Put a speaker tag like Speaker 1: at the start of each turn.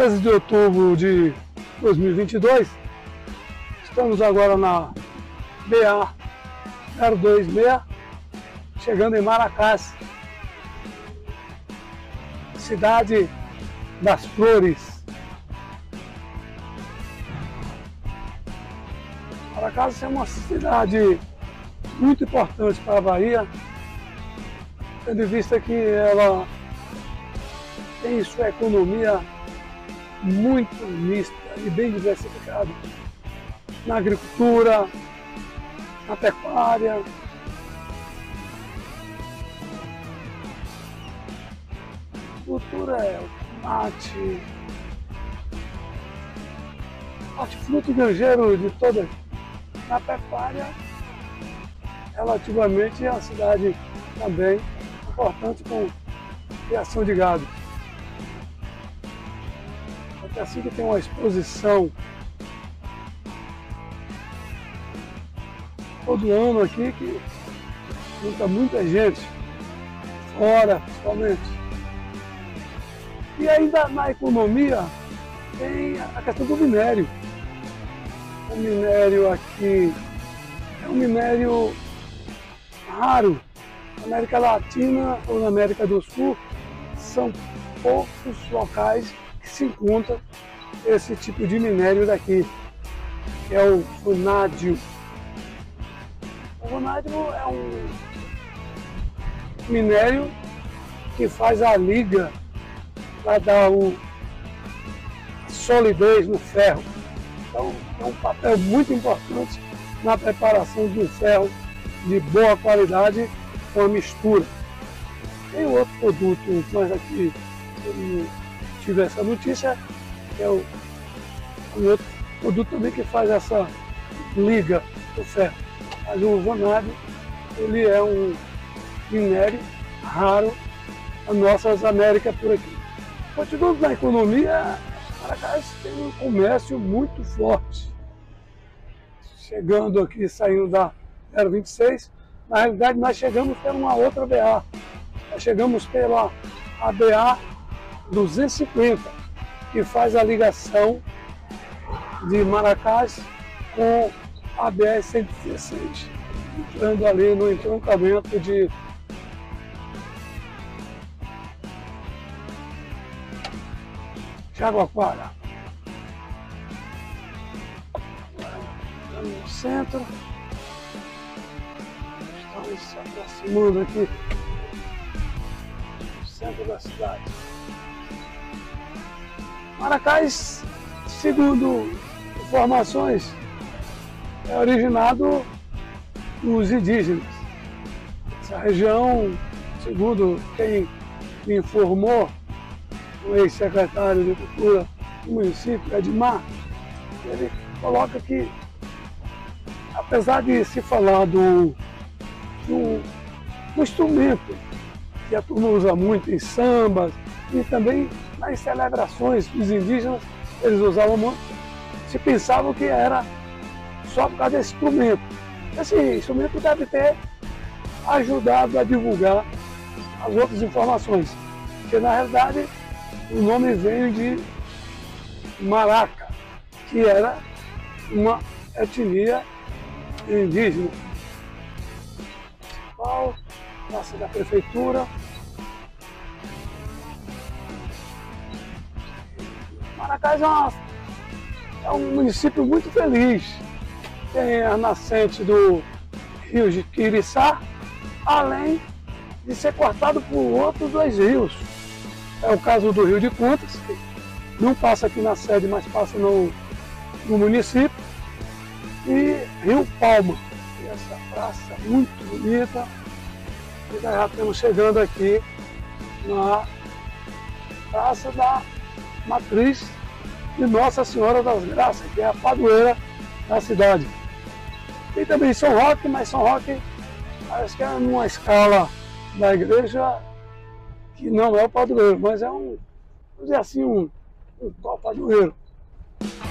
Speaker 1: 13 de outubro de 2022, estamos agora na BA 026, chegando em Maracás, cidade das flores. Maracás é uma cidade muito importante para a Bahia, tendo em vista que ela tem sua economia muito mista e bem diversificada na agricultura, na pecuária, a cultura é o tomate, hortifruti granjeiro de toda. Na pecuária, relativamente, é uma cidade também importante com criação de gado. Até assim que tem uma exposição todo ano aqui que junta muita gente, fora principalmente. E ainda na economia tem a questão do minério. O minério aqui é um minério raro. Na América Latina ou na América do Sul são poucos locais que se encontra esse tipo de minério daqui, que é o vanádio. O vanádio é um minério que faz a liga para dar a solidez no ferro. Então é um papel muito importante na preparação de um ferro de boa qualidade com a mistura. Tem outro produto, mas aqui eu não tive essa notícia, que é um outro produto também que faz essa liga do ferro. Mas o vanádio, ele é um minério raro nas nossas Américas por aqui. Continuando na economia, Maracás tem um comércio muito forte. Chegando aqui, saindo da 026, na realidade nós chegamos pela uma outra BA. Nós chegamos pela BA 250, que faz a ligação de Maracás com a BR-116, entrando ali no entroncamento de Jaguaquara. No centro, estamos se aproximando aqui do centro da cidade. Maracás, segundo informações, é originado dos indígenas. Essa região, segundo quem me informou, o ex-secretário de Cultura do município, Edmar, ele coloca que, apesar de se falar do instrumento que a turma usa muito em sambas e também nas celebrações dos indígenas, eles usavam muito, se pensavam que era só por causa desse instrumento. Esse instrumento deve ter ajudado a divulgar as outras informações, porque na realidade o nome veio de Maraca, que era uma etnia indígena. Praça da Prefeitura. Maracás é um município muito feliz. Tem a nascente do rio Jiquiriçá, além de ser cortado por outros dois rios. É o caso do Rio de Contas, que não passa aqui na sede, mas passa no município, e Rio Palma, e essa praça muito bonita. E já estamos chegando aqui na Praça da Matriz de Nossa Senhora das Graças, que é a padroeira da cidade. Tem também São Roque, mas São Roque parece que é numa escala da igreja que não é o padroeiro, mas é vamos dizer assim, um padroeiro.